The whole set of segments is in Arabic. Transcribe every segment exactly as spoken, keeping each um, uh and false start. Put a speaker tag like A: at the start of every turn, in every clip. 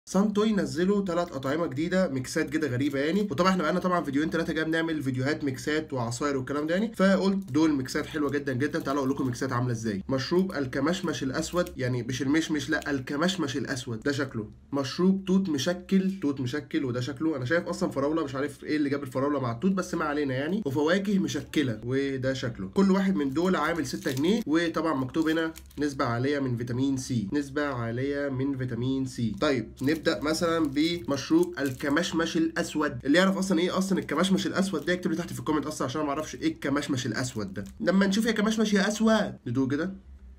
A: سانتوي نزلوا ثلاث اطعمه جديده ميكسات كده غريبه يعني، وطبعا احنا بقالنا طبعا فيديوهين ثلاثه جاي بنعمل فيديوهات ميكسات وعصاير والكلام ده يعني، فقلت دول ميكسات حلوه جدا جدا. تعالوا اقول لكم ميكسات عامله ازاي. مشروب الكمشمش الاسود، يعني مش المشمش، لا الكمشمش الاسود، ده شكله مشروب توت مشكل، توت مشكل، وده شكله انا شايف اصلا فراوله، مش عارف ايه اللي جاب الفراوله مع التوت بس ما علينا يعني، وفواكه مشكله، وده شكله. كل واحد من دول عامل ستة جنيه، وطبعا مكتوب هنا نسبه عاليه من فيتامين سي، نسبه عاليه من فيتامين سي. طيب نبدا مثلا بمشروب الكمشمش الاسود. اللي يعرف اصلا ايه اصلا الكمشمش الاسود ده يكتب لي تحت في الكومنت اصلا، عشان ما اعرفش ايه الكمشمش الاسود ده. لما نشوف يا كمشمش يا اسود ندوق كده.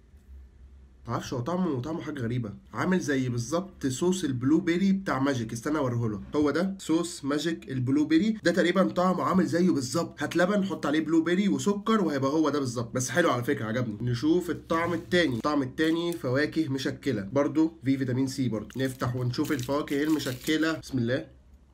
A: معرفش هو طعمه طعمه حاجه غريبه، عامل زي بالظبط صوص البلو بيري بتاع ماجيك. استنى اوريهولك، هو ده صوص ماجيك البلو بيري ده، تقريبا طعمه عامل زيه بالظبط. هات لبن حط عليه بلو بيري وسكر وهيبقى هو ده بالظبط، بس حلو على فكره عجبني. نشوف الطعم التاني. الطعم التاني فواكه مشكله، برضو في فيتامين سي برضو. نفتح ونشوف الفواكه المشكله. بسم الله.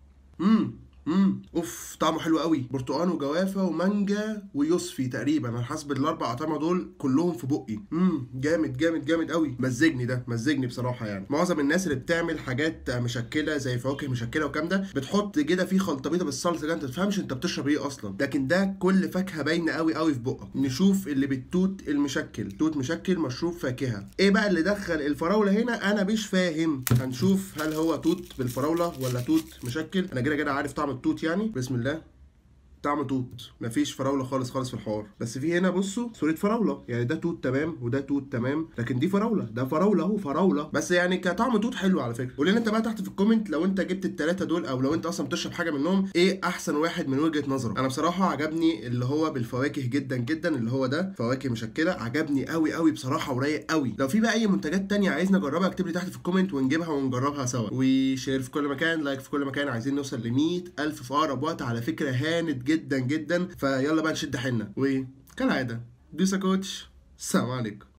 A: امم امم اوف طعمه حلو قوي، برتقان وجوافه ومانجا ويوسفي تقريبا، على حسب الاربع اطعمه دول كلهم في بقي. امم جامد جامد جامد قوي، مزجني ده، مزجني بصراحه يعني. معظم الناس اللي بتعمل حاجات مشكله زي فواكه مشكله والكلام ده بتحط كده فيه خلطه بيضه بالصلصه كده، انت ما تفهمش انت بتشرب ايه اصلا، لكن ده كل فاكهه باينه قوي قوي في بقك. نشوف اللي بالتوت المشكل. توت مشكل مشروب فاكهه. ايه بقى اللي دخل الفراوله هنا؟ انا مش فاهم. هنشوف هل هو توت بالفراوله ولا توت مشكل. انا كده كده عارف طعم التوت يعني. بسم الله. طعم توت، مفيش فراوله خالص خالص في الحوار، بس في هنا بصوا صوره فراوله، يعني ده توت تمام وده توت تمام، لكن دي فراوله، ده فراوله اهو فراوله، بس يعني كطعم توت حلو على فكره. قول لنا انت بقى تحت في الكومنت لو انت جبت الثلاثه دول، او لو انت اصلا بتشرب حاجه منهم، ايه احسن واحد من وجهه نظرك. انا بصراحه عجبني اللي هو بالفواكه جدا جدا، اللي هو ده فواكه مشكله، عجبني قوي قوي بصراحه ورايق قوي. لو في بقى اي منتجات تانية عايز نجربها اكتب لي تحت في الكومنت ونجيبها ونجربها سوا. وشير في كل مكان، لايك في كل مكان، عايزين نوصل ل مية ألف في اقرب وقت. على فكره هانت جدا جدا، فيلا بقى نشد حيلنا. وكالعاده بيسا كوتش، السلام عليكم.